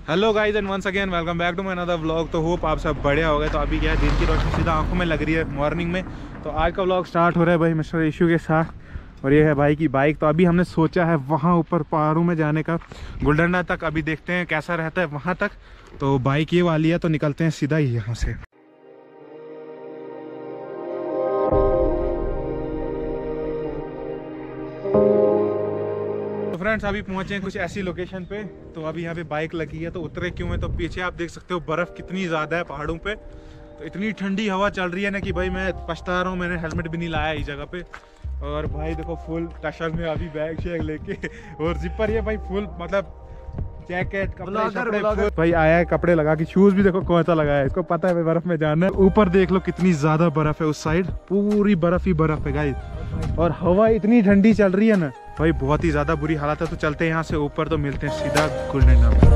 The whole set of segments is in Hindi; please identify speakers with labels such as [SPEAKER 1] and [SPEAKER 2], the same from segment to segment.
[SPEAKER 1] Hello guys and once again welcome back to my another vlog. तो होप आप सब बढ़िया हो गए। तो अभी क्या है, दिन की रोशनी सीधा आंखों में लग रही है मॉर्निंग में। तो आज का व्लॉग स्टार्ट हो रहा है भाई मिस्टर इशू के साथ। और ये है भाई की बाइक। तो अभी हमने सोचा है वहाँ ऊपर पहाड़ों में जाने का, गुलडंडा तक। अभी देखते हैं कैसा रहता है वहाँ तक। तो बाइक ये वाली है, तो निकलते हैं सीधा ही यहाँ से। फ्रेंड्स अभी पहुंचे हैं कुछ ऐसी लोकेशन पे। तो अभी यहाँ पे बाइक लगी है, तो उतरे क्यों है, तो पीछे आप देख सकते हो बर्फ कितनी ज़्यादा है पहाड़ों पे। तो इतनी ठंडी हवा चल रही है ना कि भाई मैं पछता रहा हूँ, मैंने हेलमेट भी नहीं लाया इस जगह पे। और भाई देखो फुल टशर में अभी बैग शेग लेके, और जिपर ये भाई फुल मतलब जैकेट कपड़े भाई आया है, कपड़े लगा के। शूज भी देखो कौन सा लगाया है, इसको पता है भाई बर्फ में जाना है। ऊपर देख लो कितनी ज्यादा बर्फ है, उस साइड पूरी बर्फ ही बर्फ है गाइस। और हवा इतनी ठंडी चल रही है ना भाई, बहुत ही ज्यादा बुरी हालत है। तो चलते हैं यहाँ से ऊपर, तो मिलते हैं सीधा गुलडंडा में।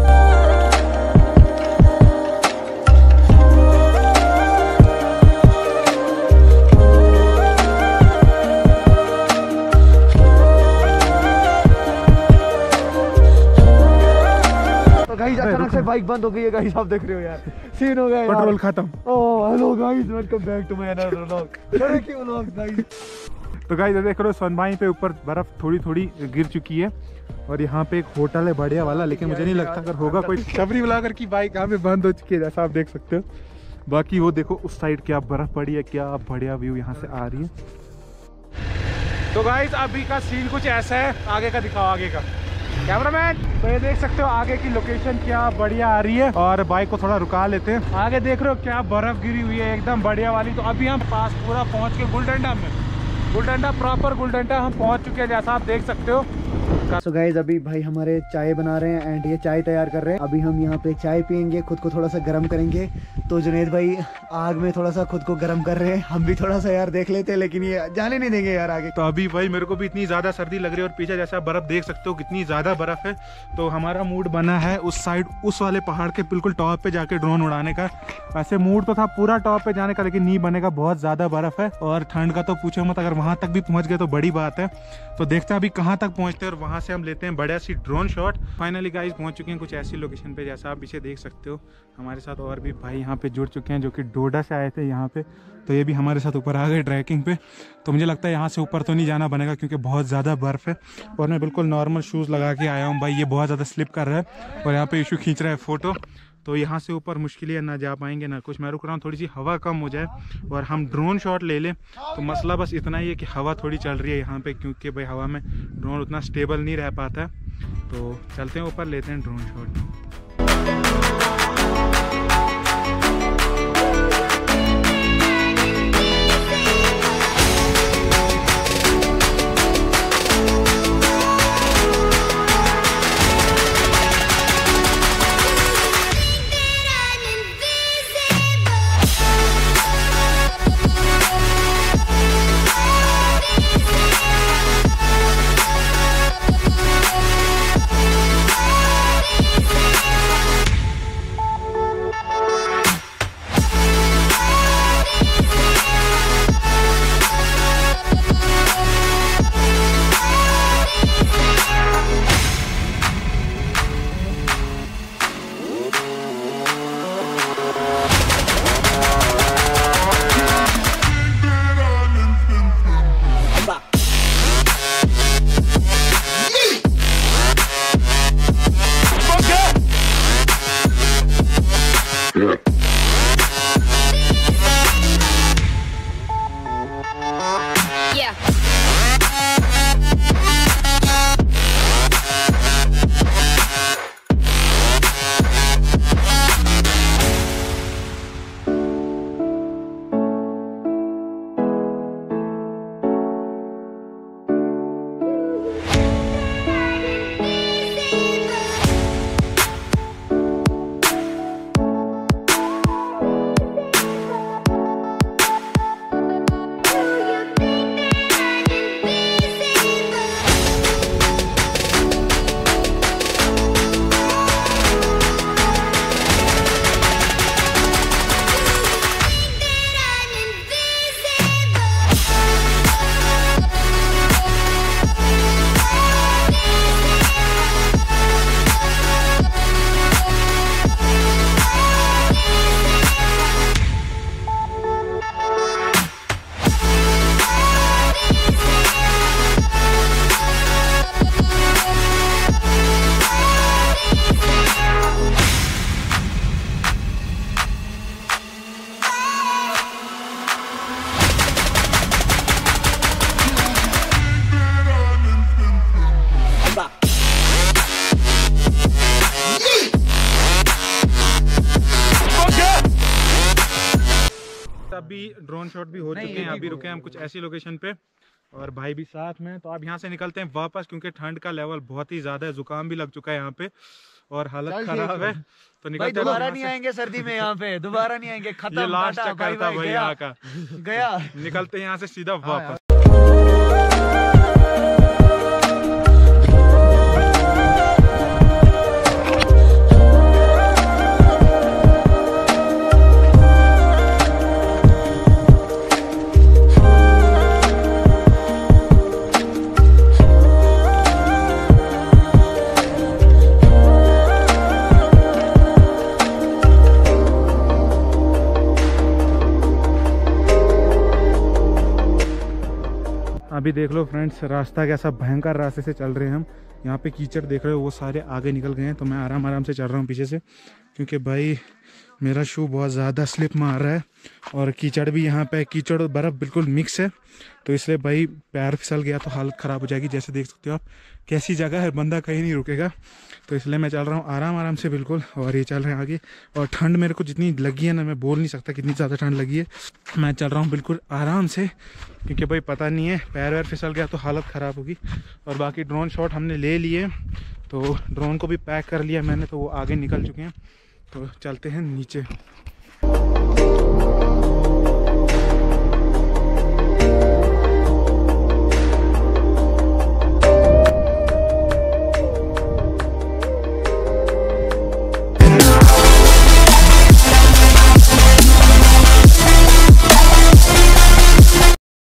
[SPEAKER 2] गाइस अचानक से बाइक बंद हो गई है गाइस, आप देख रहे हो यार, सीन हो गया,
[SPEAKER 1] पेट्रोल खत्म।
[SPEAKER 2] Oh hello guys, welcome back to my another vlog guys.
[SPEAKER 1] तो गाइस देख रहे हो सोनभाई पे ऊपर बर्फ थोड़ी थोड़ी गिर चुकी है। और यहाँ पे एक होटल है बढ़िया वाला, लेकिन मुझे नहीं लगता अगर होगा कोई। शबरी ब्लॉगर की बाइक यहाँ पे बंद हो चुकी है, जैसा आप देख सकते हो। बाकी वो देखो उस साइड क्या बर्फ पड़ी है, क्या बढ़िया व्यू यहाँ से आ रही है। तो गाइस अभी का सीन कुछ ऐसा है, आगे का दिखाओ, आगे का कैमरामैन। तो ये देख सकते हो आगे की लोकेशन क्या बढ़िया आ रही है। और बाइक को थोड़ा रुका लेते हैं। आगे देख रहे हो क्या बर्फ गिरी हुई है, एकदम बढ़िया वाली। तो अभी हम पास पूरा पहुंच के गुलडंडा में, गुलडंडा प्रॉपर गुलडंडा हम पहुंच चुके हैं, जैसा आप देख सकते हो।
[SPEAKER 2] सो गाइस अभी भाई हमारे चाय बना रहे हैं एंड ये चाय तैयार कर रहे हैं। अभी हम यहाँ पे चाय पियेंगे, खुद को थोड़ा सा गर्म करेंगे। तो जुनेद भाई आग में थोड़ा सा खुद को गर्म कर रहे हैं, हम भी थोड़ा सा यार देख लेते हैं, लेकिन ये जाने नहीं देंगे यार आगे।
[SPEAKER 1] तो अभी भाई मेरे को भी इतनी ज्यादा सर्दी लग रही है, और पीछे जैसा बर्फ देख सकते हो कितनी ज्यादा बर्फ है। तो हमारा मूड बना है उस साइड, उस वाले पहाड़ के बिल्कुल टॉप पे जाके ड्रोन उड़ाने का। वैसे मूड तो था पूरा टॉप पे जाने का, लेकिन नहीं बनेगा, बहुत ज्यादा बर्फ है। और ठंड का तो पूछो मत, अगर वहां तक भी पहुंच गए तो बड़ी बात है। तो देखते हैं अभी कहाँ तक पहुंचते हैं, और वहां से हम लेते हैं बढ़िया सी ड्रोन शॉट। फाइनली गाइस पहुंच चुके हैं कुछ ऐसी लोकेशन पे, जैसा आप पीछे देख सकते हो। हमारे साथ और भी भाई यहाँ पे जुड़ चुके हैं, जो कि डोडा से आए थे यहाँ पे। तो ये भी हमारे साथ ऊपर आ गए ट्रैकिंग पे। तो मुझे लगता है यहाँ से ऊपर तो नहीं जाना बनेगा, क्योंकि बहुत ज़्यादा बर्फ़ है। और मैं बिल्कुल नॉर्मल शूज़ लगा के आया हूँ भाई, ये बहुत ज़्यादा स्लिप कर रहा है। और यहाँ पे इशू खींच रहा है फ़ोटो। तो यहाँ से ऊपर मुश्किल है, ना जा पाएंगे ना कुछ। मैं रुक रहा हूँ थोड़ी सी हवा कम हो जाए और हम ड्रोन शॉट ले लें। तो मसला बस इतना ही है कि हवा थोड़ी चल रही है यहाँ पे, क्योंकि भाई हवा में ड्रोन उतना स्टेबल नहीं रह पाता है। तो चलते हैं ऊपर, लेते हैं ड्रोन शॉट। अभी ड्रोन शॉट भी हो चुके हैं। अभी रुके हैं हम कुछ ऐसी लोकेशन पे और भाई भी साथ में। तो अब यहाँ से निकलते हैं वापस, क्योंकि ठंड का लेवल बहुत ही ज़्यादा है, जुकाम भी लग चुका है यहाँ पे और हालत खराब है। तो निकलते हैं,
[SPEAKER 2] दोबारा नहीं आएंगे सर्दी में यहाँ पे, दोबारा नहीं आएंगे, खत्म।
[SPEAKER 1] ये लास्ट चक्कर था भाई यहाँ का,
[SPEAKER 2] गया।
[SPEAKER 1] निकलते हैं यहाँ से सीधा वापस। अभी देख लो फ्रेंड्स, रास्ता कैसा भयंकर रास्ते से चल रहे हैं हम। यहाँ पे कीचड़ देख रहे हो, वो सारे आगे निकल गए हैं। तो मैं आराम आराम से चल रहा हूँ पीछे से, क्योंकि भाई मेरा शू बहुत ज़्यादा स्लिप मार रहा है और कीचड़ भी यहाँ पे, कीचड़ और बर्फ़ बिल्कुल मिक्स है। तो इसलिए भाई पैर फिसल गया तो हालत ख़राब हो जाएगी। जैसे देख सकते हो आप, कैसी जगह है, बंदा कहीं नहीं रुकेगा। तो इसलिए मैं चल रहा हूँ आराम आराम से बिल्कुल, और ये चल रहे हैं आगे। और ठंड मेरे को जितनी लगी है ना, मैं बोल नहीं सकता कितनी ज़्यादा ठंड लगी है। मैं चल रहा हूँ बिल्कुल आराम से, क्योंकि भाई पता नहीं है, पैर वैर फिसल गया तो हालत ख़राब होगी। और बाकी ड्रोन शॉट हमने ले लिए, तो ड्रोन को भी पैक कर लिया मैंने, तो वो आगे निकल चुके हैं। तो चलते हैं नीचे।